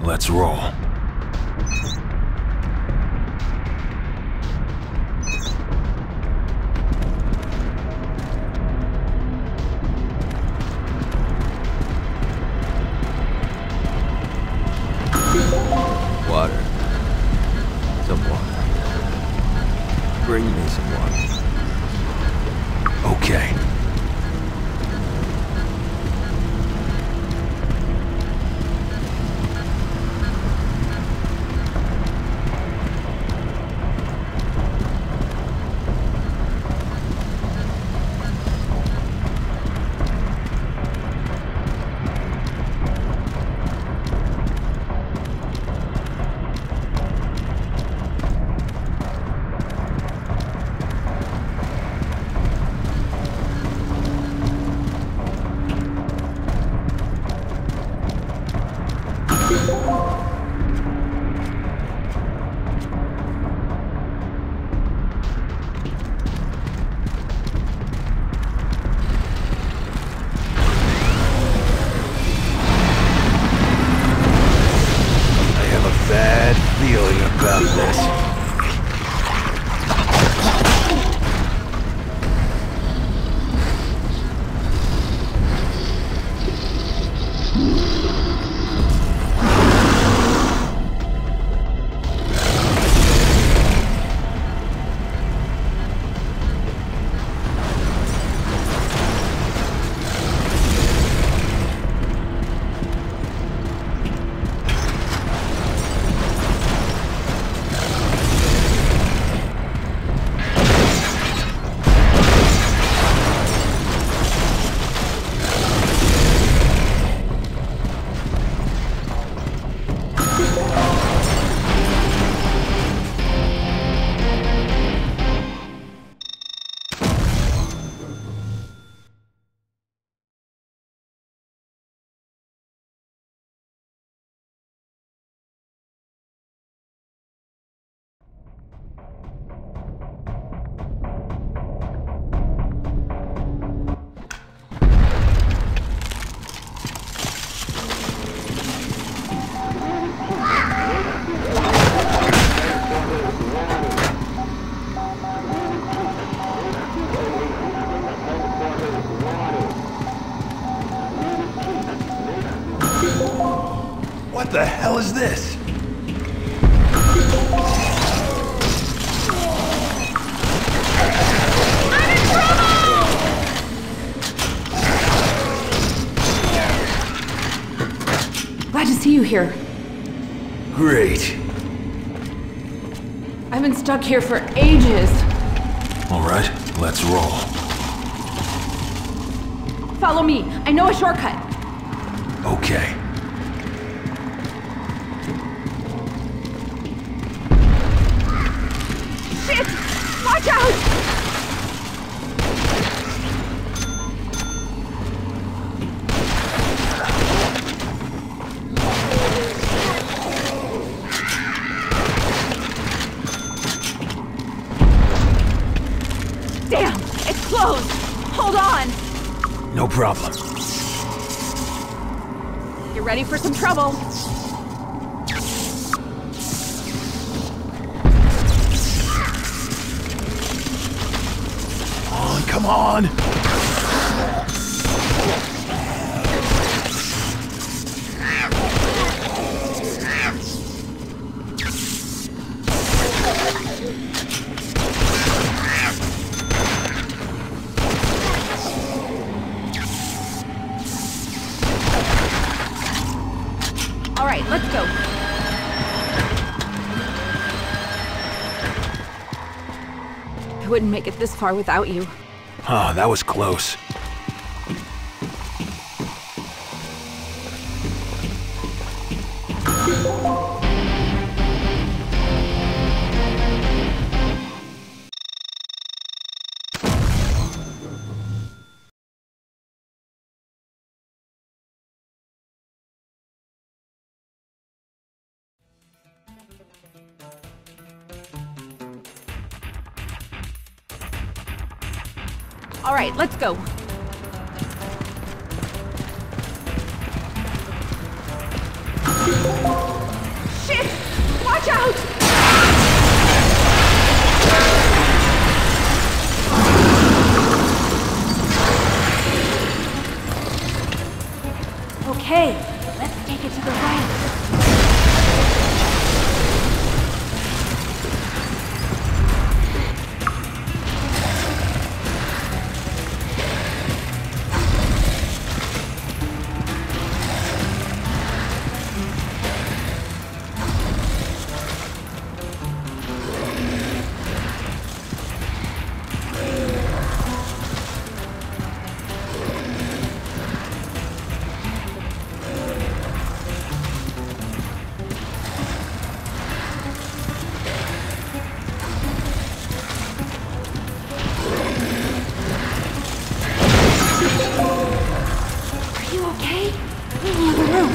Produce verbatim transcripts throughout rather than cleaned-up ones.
let's roll. Water. Some water. Bring me some water. Okay. Feeling about this. What the hell is this? I'm in trouble! Glad to see you here. Great. I've been stuck here for ages. All right, let's roll. Follow me. I know a shortcut. Okay. Shit! Watch out! Damn! It's closed! Hold on! No problem. Get ready for some trouble. Come on! All right, let's go. I wouldn't make it this far without you. Oh, that was close. All right, let's go. Watch out! Okay, let's take it to the right. Are you okay? I'm in the other room.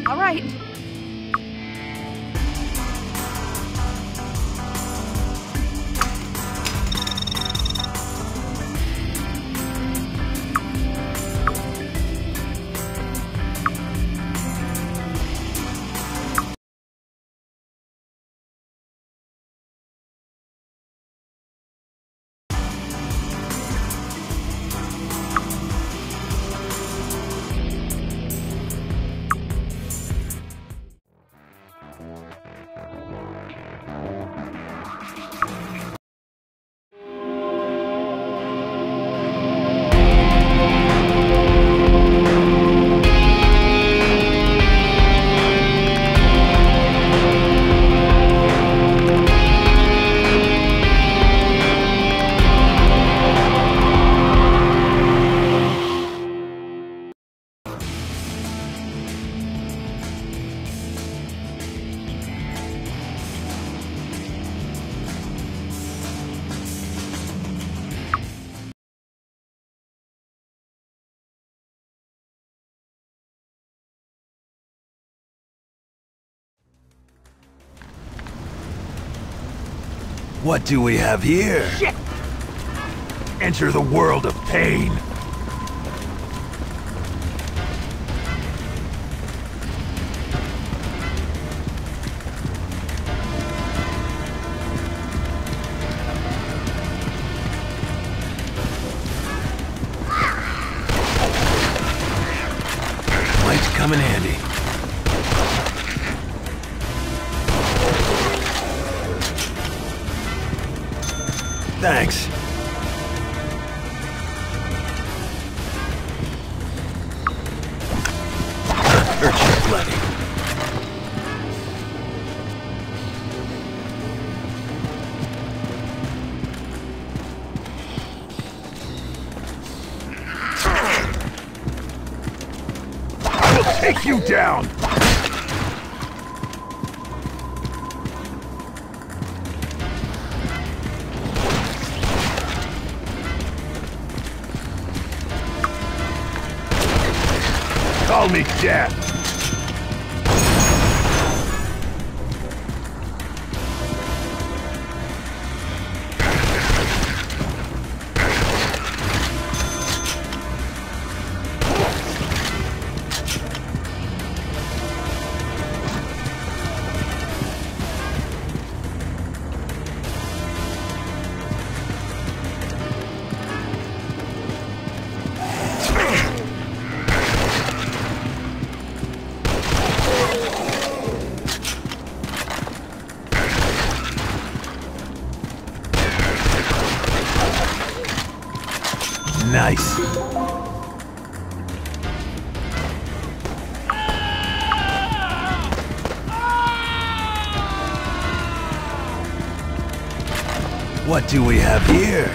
All right. What do we have here? Shit! Enter the world of pain. Might come in handy. Thanks. Hurt you plenty. I will take you down. Call me Death. Nice. What do we have here?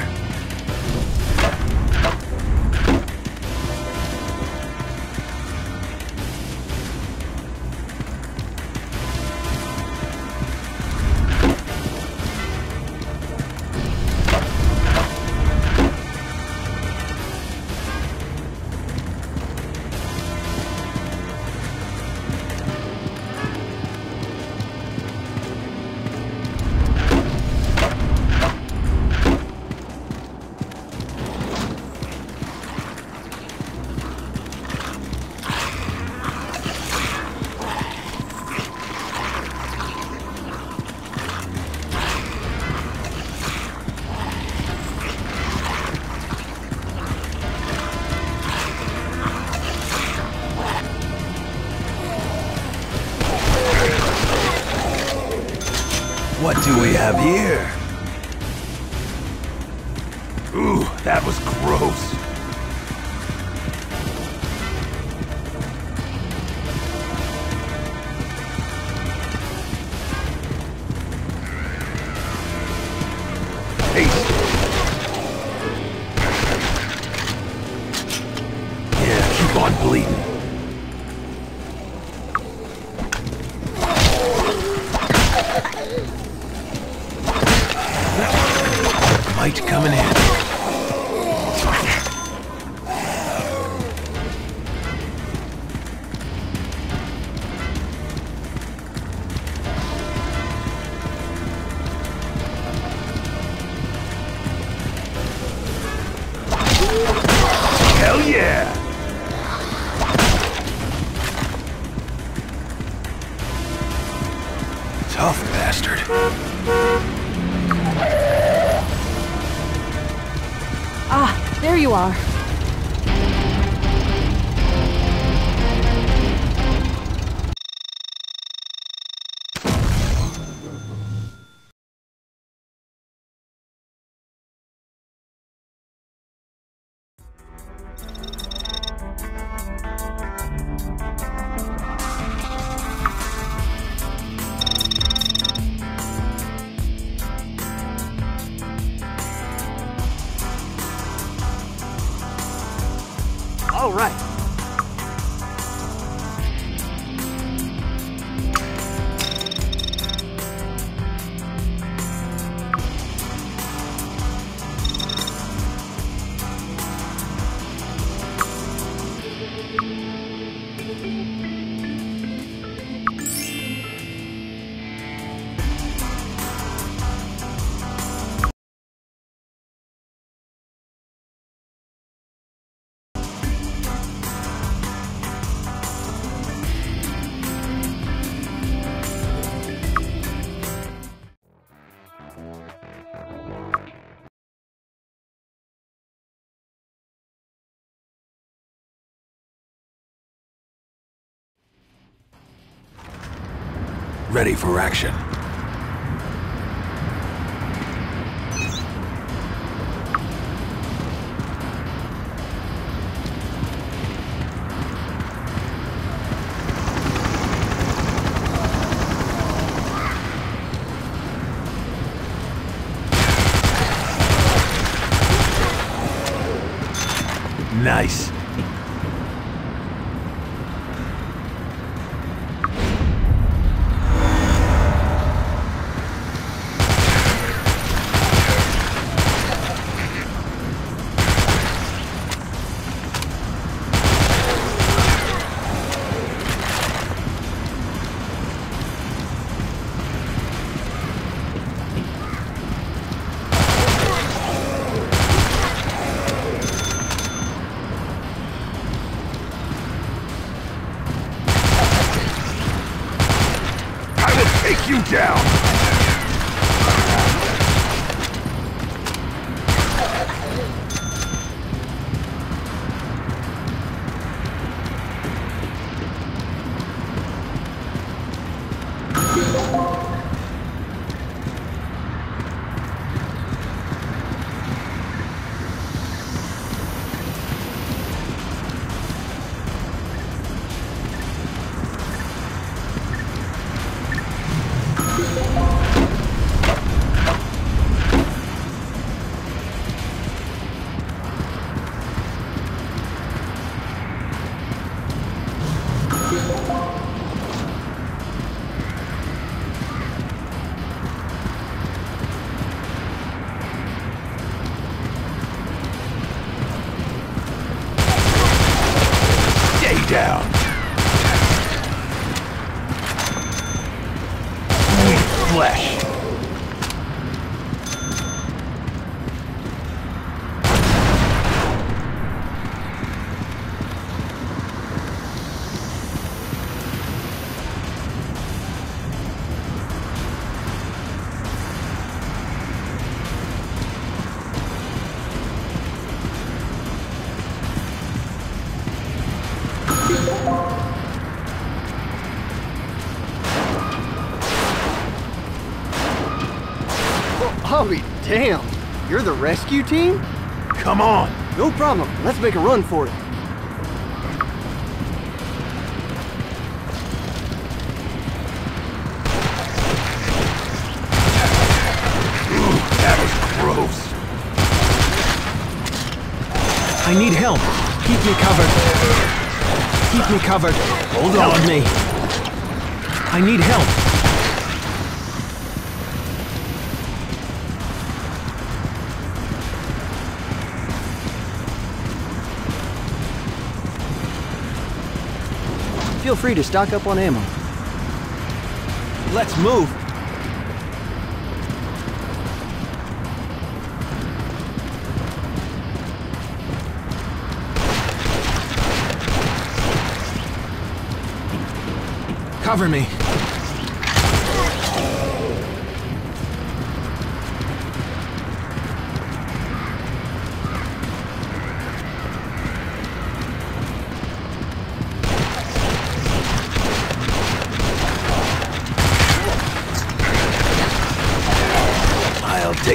What do we have here? Ooh, that was gross. Taste it. Yeah, keep on bleeding. Might come in handy. tough bastard. Ah, there you are. All right. Ready for action. Nice. Take you down! Down. Sweet flesh. I'll be damned. You're the rescue team? Come on. No problem. Let's make a run for it. Ooh, that was gross. I need help. Keep me covered. Keep me covered. Hold on me. I need help. Feel free to stock up on ammo. Let's move. Cover me.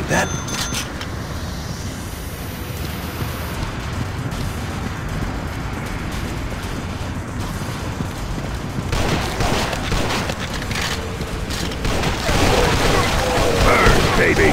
That... Burn, baby!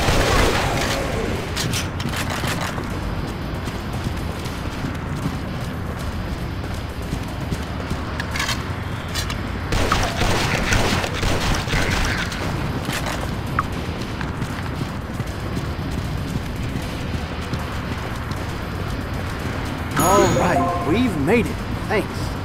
All right, we've made it. Thanks.